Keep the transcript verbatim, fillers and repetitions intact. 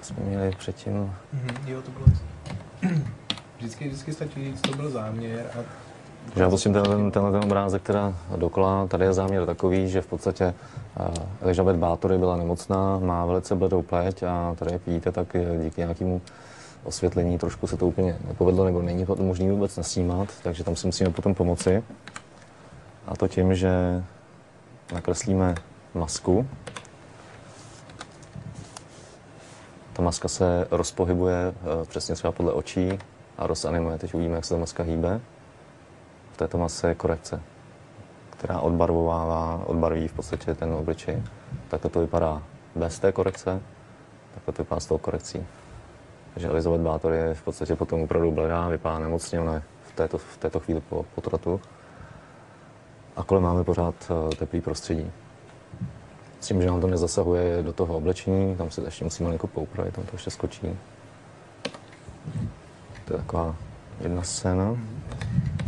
jsme měli předtím. Mm-hmm, jo, to bylo... Vždycky, vždycky stačí říct, to byl záměr a... Že já vlastně ten, tenhle ten obrázek teda dokola, tady je záměr takový, že v podstatě Elizabeth Báthory byla nemocná, má velice bledou pleť a tady, jak vidíte, tak díky nějakému osvětlení trošku se to úplně nepovedlo, nebo není to možné vůbec nasnímat, takže tam si musíme potom pomoci. A to tím, že nakreslíme masku. Ta maska se rozpohybuje přesně třeba podle očí a rozanimuje. Teď uvidíme, jak se ta maska hýbe. V této masce je korekce, která odbarvovává, odbarví v podstatě ten obličej. Takto to vypadá bez té korekce, takto to vypadá s tou korekcí. Takže Elizabeth Báthory je v podstatě potom opravdu bledá, vypadá nemocně, ona je v této, v této chvíli po potratu. A kolem máme pořád teplý prostředí. S tím, že nám to nezasahuje do toho oblečení, tam se ještě musíme malinko poupravit, tam to ještě skočí. To je taková jedna scéna.